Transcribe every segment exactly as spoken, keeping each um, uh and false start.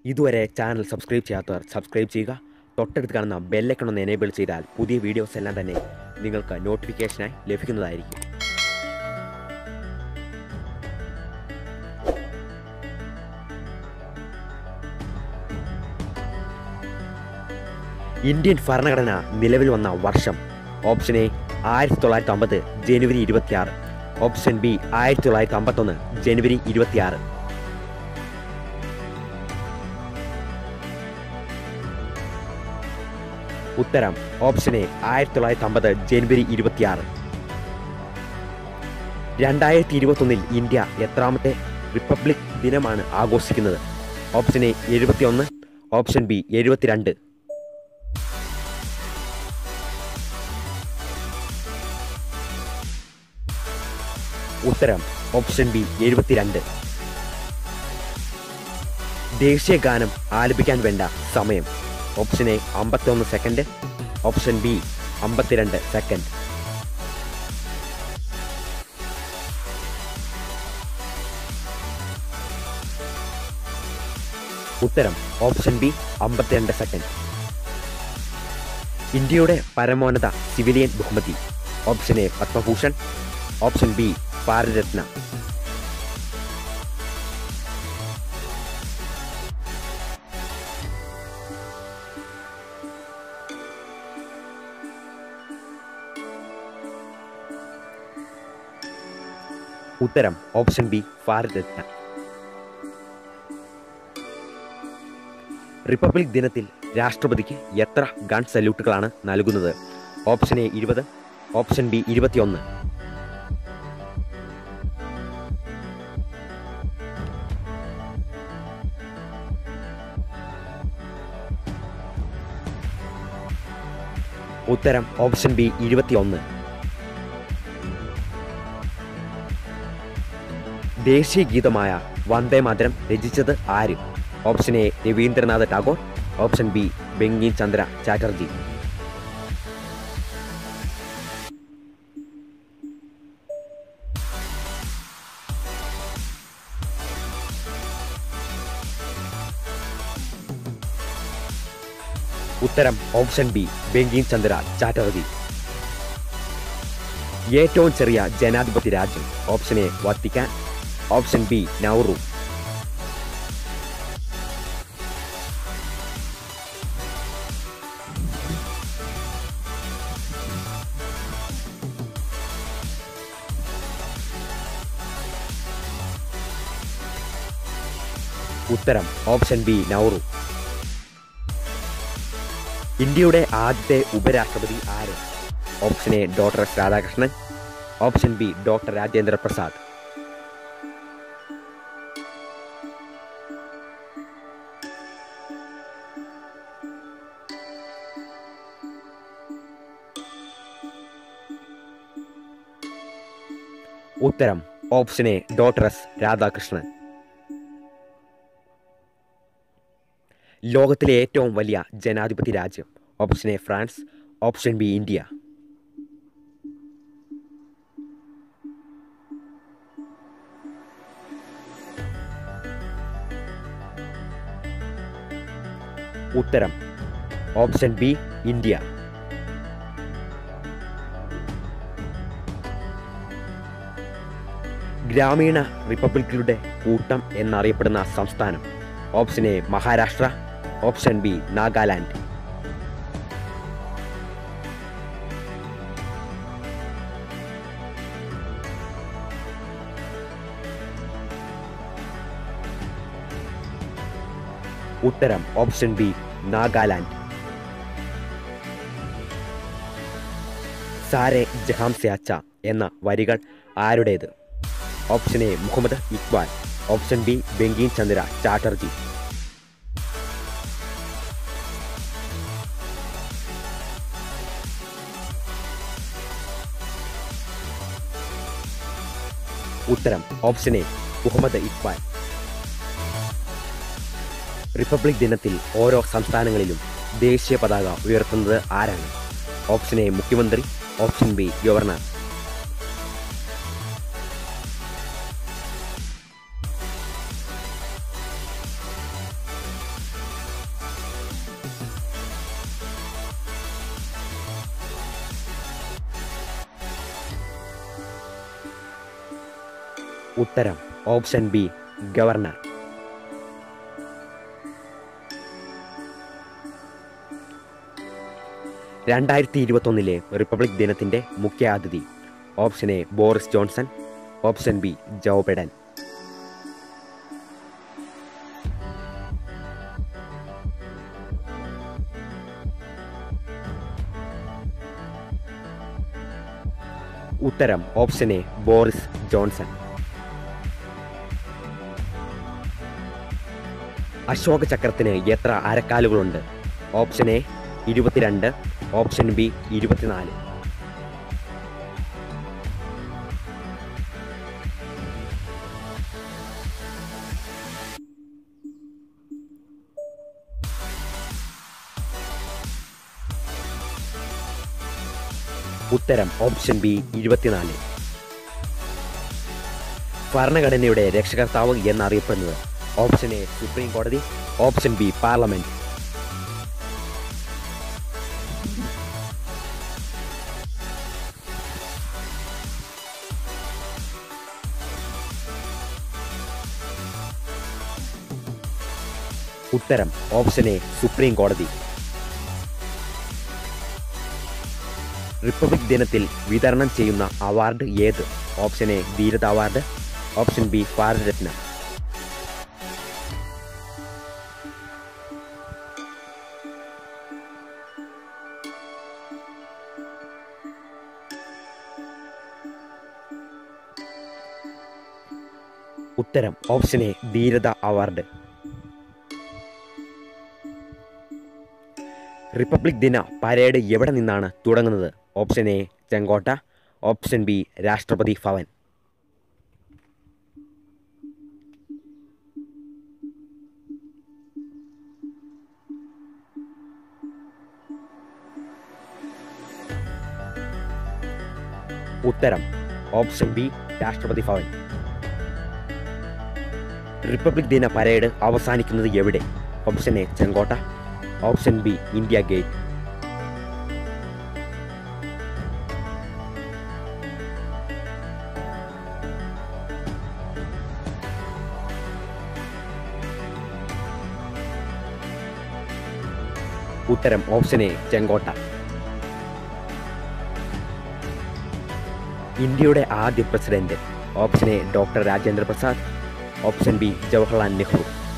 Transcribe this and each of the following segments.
ഇതുവരെ channel subscribe ചെയ്യാത്തവർ subscribe ചെയ്യുക. തൊട്ടടുത്ത് കാണുന്ന ബെല്ലൈക്കൺ ഒന്ന് എനേബിൾ ചെയ്താൽ പുതിയ വീഡിയോസ് എല്ലാം തന്നെ നിങ്ങൾക്ക് നോട്ടിഫിക്കേഷനായി ലഭിക്കുന്നതായിരിക്കും. ഇന്ത്യൻ ഭരണഘടന നിലവിൽ വന്ന വർഷം: ഓപ്ഷൻ എ ആയിരത്തി തൊള്ളായിരത്തി അമ്പത് ജനുവരി ഇരുപത്തിയാറ്, ഓപ്ഷൻ ബി ആയിരത്തി തൊള്ളായിരത്തി അമ്പത്തൊന്ന് ജനുവരി ഇരുപത്തിയാറ്. ഉത്തരം ഓപ്ഷൻ എ ആയിരത്തി തൊള്ളായിരത്തി അമ്പത് ജനുവരി ഇരുപത്തിയാറ്. രണ്ടായിരത്തി ഇരുപത്തൊന്നിൽ ഇന്ത്യ എത്രാമത്തെ റിപ്പബ്ലിക് ദിനമാണ് ആഘോഷിക്കുന്നത്? ഓപ്ഷൻ എ എഴുപത്തിയൊന്ന്, ഓപ്ഷൻ ബി എഴുപത്തിരണ്ട്. ഉത്തരം ഓപ്ഷൻ ബി എഴുപത്തിരണ്ട്. ദേശീയ ഗാനം ആലപിക്കാൻ വേണ്ട സമയം: ഓപ്ഷൻ എ അമ്പത്തിയൊന്ന് സെക്കൻഡ്, ഓപ്ഷൻ ബി അമ്പത്തിരണ്ട് സെക്കൻഡ്. ഉത്തരം ഓപ്ഷൻ ബി അമ്പത്തിരണ്ട് സെക്കൻഡ്. ഇന്ത്യയുടെ പരമോന്നത സിവിലിയൻ ബഹുമതി: option A Padma Bhushan, option B Bharat Ratna. ഉത്തരം ഓപ്ഷൻ ബി ഭാരതരത്ന. റിപ്പബ്ലിക് ദിനത്തിൽ രാഷ്ട്രപതിക്ക് എത്ര ഗൺ സല്യൂട്ടുകളാണ് നൽകുന്നത്? ഓപ്ഷൻ എ ഇരുപത്, ഓപ്ഷൻ ബി ഇരുപത്തിയൊന്ന്. ഉത്തരം ഓപ്ഷൻ ബി ഇരുപത്തിയൊന്ന്. ദേശീയ ഗീതമായ വന്ദേ മാതരം രചിച്ചത് ആര്? Option A Rabindranath Tagore, option B Bankim Chandra Chatterjee. ഉത്തരം ഓപ്ഷൻ ബി ബങ്കിം ചന്ദ്ര ചാറ്റർജി. ഏറ്റവും ചെറിയ ജനാധിപത്യ രാജ്യം: option A Vatican, option B Nauru. ഉത്തരം ഓപ്ഷൻ ബി നൗറു. ഇന്ത്യയുടെ ആദ്യത്തെ ഉപരാഷ്ട്രപതി ആര്? Option A doctor S Radhakrishnan, option B doctor Rajendra Prasad. ഉത്തരം option A doctor S Radhakrishnan. ലോകത്തിലെ ഏറ്റവും വലിയ ജനാധിപത്യ രാജ്യം: option A France, option B India. ഉത്തരം ഓപ്ഷൻ ബി ഇന്ത്യ. ഗ്രാമീണ റിപ്പബ്ലിക്കുകളുടെ കൂട്ടം എന്നറിയപ്പെടുന്ന സംസ്ഥാനം: option A Maharashtra, option B Nagaland. ഉത്തരം ഓപ്ഷൻ ബി നാഗാലാൻഡ്. സാരെ ജഹാം സെ അച്ച എന്ന വരികൾ ആരുടേത്? Option A Muhammad Iqbal, option B Bankim Chandra Chatterjee. ഉത്തരം option A Muhammad Iqbal. Republic ദിനത്തിൽ ഓരോ സംസ്ഥാനങ്ങളിലും ദേശീയ പതാക ഉയർത്തുന്നത് ആരാണ്? ഓപ്ഷൻ എ മുഖ്യമന്ത്രി, ഓപ്ഷൻ ബി ഗവർണർ. ഉത്തരം ഓപ്ഷൻ ബി ഗവർണർ. രണ്ടായിരത്തി ഇരുപത്തൊന്നിലെ റിപ്പബ്ലിക് ദിനത്തിൻ്റെ മുഖ്യാതിഥി. Option A Boris Johnson, option B Joe Biden. ഉത്തരം option A Boris Johnson. Ashoka ചക്രത്തിന് എത്ര അരക്കാലുകളുണ്ട്? ഓപ്ഷൻ എ ഇരുപത്തിരണ്ട്, ഓപ്ഷൻ ബി ഇരുപത്തിനാല്. ഉത്തരം ഓപ്ഷൻ ബി ഇരുപത്തിനാല്. ഭരണഘടനയുടെ രക്ഷകർത്താവ് എന്നറിയപ്പെടുന്നത്? ഓപ്ഷൻ എ സുപ്രീം കോടതി, ഓപ്ഷൻ ബി പാർലമെന്റ്. ഉത്തരം ഓപ്ഷൻ എ സുപ്രീം കോടതി. റിപ്പബ്ലിക് ദിനത്തിൽ വിതരണം ചെയ്യുന്ന അവാർഡ് ഏത്? ഓപ്ഷൻ എ ധീരത അവാർഡ്, ഓപ്ഷൻ ബി ഭാരതരത്ന. ഉത്തരം ഓപ്ഷൻ എ ധീരത അവാർഡ്. റിപ്പബ്ലിക് ദിന പരേഡ് എവിടെ നിന്നാണ് തുടങ്ങുന്നത്? ഓപ്ഷൻ എ ചെങ്കോട്ട, ഓപ്ഷൻ ബി രാഷ്ട്രപതി ഭവൻ. ഉത്തരം option B Rashtrapati Bhavan. Republic ദിന പരേഡ് അവസാനിക്കുന്നത് എവിടെ? ഓപ്ഷൻ എ ചെങ്കോട്ട, ഓപ്ഷൻ ബി ഇന്ത്യ ഗേറ്റ്. ഉത്തരം ഓപ്ഷൻ എ ചെങ്കോട്ട. ഇന്ത്യയുടെ ആദ്യ president? Option A doctor Rajendra Prasad, option B Jawaharlal Nehru.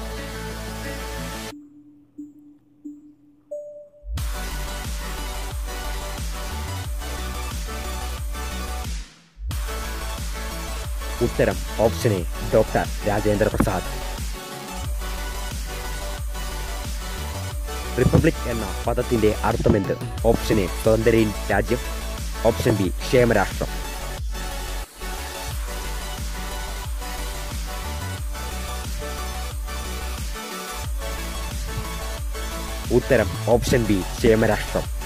ഉത്തരം option A doctor Rajendra Prasad. Republic എന്ന പദത്തിന്റെ അർത്ഥമെന്ത്? ഓപ്ഷൻ എ സ്വതന്ത്ര രാജ്യം, ഓപ്ഷൻ ബി ക്ഷേമരാഷ്ട്രം. ഉത്തരം ഓപ്ഷൻ ബി ക്ഷേമരാഷ്ട്രം.